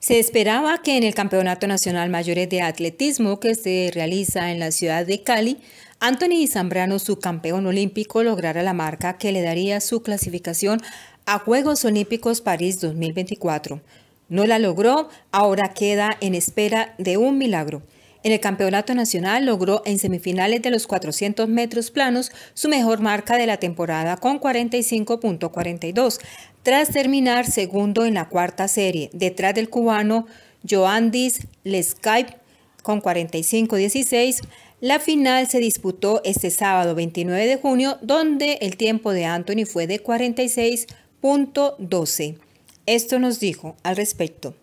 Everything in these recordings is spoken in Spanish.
Se esperaba que en el Campeonato Nacional Mayores de Atletismo que se realiza en la ciudad de Cali, Anthony Zambrano, subcampeón olímpico, lograra la marca que le daría su clasificación a Juegos Olímpicos París 2024. No la logró, ahora queda en espera de un milagro. En el Campeonato Nacional logró en semifinales de los 400 metros planos su mejor marca de la temporada con 45.42, tras terminar segundo en la cuarta serie, detrás del cubano Joandis Lescayb con 45.16. La final se disputó este sábado 29 de junio, donde el tiempo de Anthony fue de 46.12. Esto nos dijo al respecto.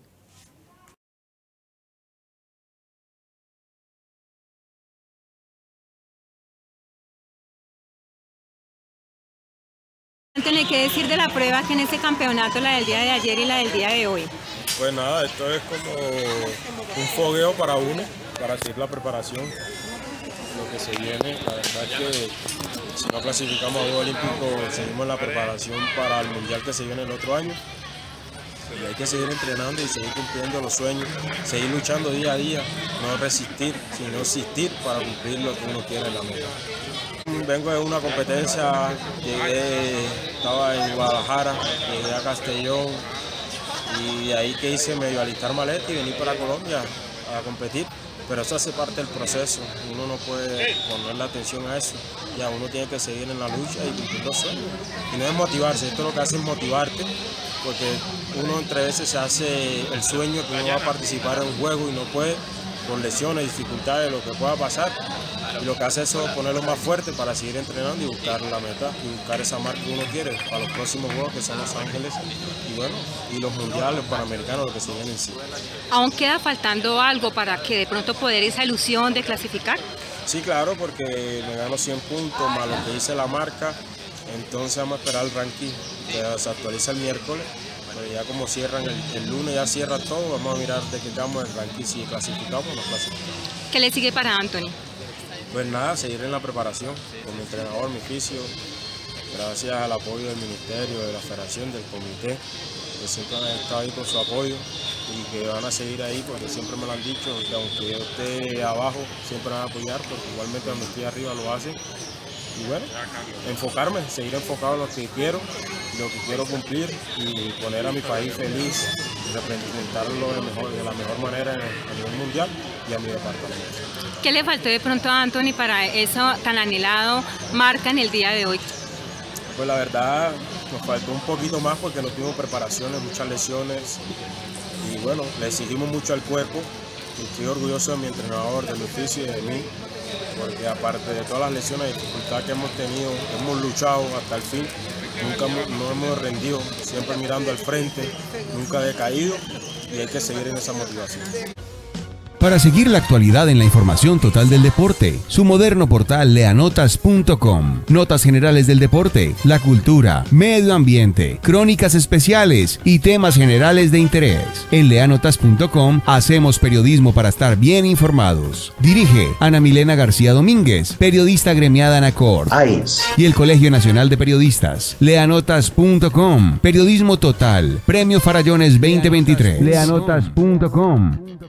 Anthony, ¿qué decir de la prueba que en este campeonato, la del día de ayer y la del día de hoy? Pues nada, esto es como un fogueo para uno, para seguir la preparación, lo que se viene. La verdad es que si no clasificamos a Juegos Olímpicos, seguimos la preparación para el Mundial que se viene el otro año. Y hay que seguir entrenando y seguir cumpliendo los sueños, seguir luchando día a día, no resistir, sino existir para cumplir lo que uno quiere en la meta. Vengo de una competencia, estaba en Guadalajara, llegué a Castellón y de ahí que hice medio alistar maleta y venir para Colombia a competir. Pero eso hace parte del proceso, uno no puede ponerle atención a eso, ya uno tiene que seguir en la lucha y cumplir los sueños. Y no es motivarse, esto lo que hace es motivarte, porque uno entre veces se hace el sueño que uno va a participar en un juego y no puede, por lesiones, dificultades, lo que pueda pasar. Y lo que hace eso es ponerlo más fuerte para seguir entrenando y buscar la meta y buscar esa marca que uno quiere para los próximos juegos que son Los Ángeles y bueno, y los mundiales, los panamericanos, lo que se viene en sí. ¿Aún queda faltando algo para que de pronto poder esa ilusión de clasificar? Sí, claro, porque me gano 100 puntos más lo que dice la marca, entonces vamos a esperar el ranking que se actualiza el miércoles. Pero ya como cierran el lunes, ya cierra todo, vamos a mirar de qué quedamos el ranking, si clasificamos o no clasificamos. ¿Qué le sigue para Anthony? Pues nada, seguir en la preparación con mi entrenador, mi fisio, gracias al apoyo del ministerio, de la federación, del comité, que siempre han estado ahí con su apoyo y que van a seguir ahí porque siempre me lo han dicho, que aunque yo esté abajo, siempre van a apoyar porque igualmente cuando estoy arriba lo hacen. Y bueno, enfocarme, seguir enfocado en lo que quiero cumplir y poner a mi país feliz y representarlo de la mejor manera a nivel mundial y a mi departamento. ¿Qué le faltó de pronto a Anthony para eso tan anhelado marca en el día de hoy? Pues la verdad nos faltó un poquito más porque no tuvimos preparaciones, muchas lesiones y bueno, le exigimos mucho al cuerpo. Estoy orgulloso de mi entrenador, de mi fisio y de mí, porque aparte de todas las lesiones y dificultades que hemos tenido, hemos luchado hasta el fin, no hemos rendido, siempre mirando al frente, nunca decaído y hay que seguir en esa motivación. Para seguir la actualidad en la información total del deporte, su moderno portal leanotas.com. Notas generales del deporte, la cultura, medio ambiente, crónicas especiales y temas generales de interés. En leanotas.com hacemos periodismo para estar bien informados. Dirige Ana Milena García Domínguez, periodista gremiada ANACOR y el Colegio Nacional de Periodistas. Leanotas.com. Periodismo total. Premio Farallones 2023. Leanotas.com.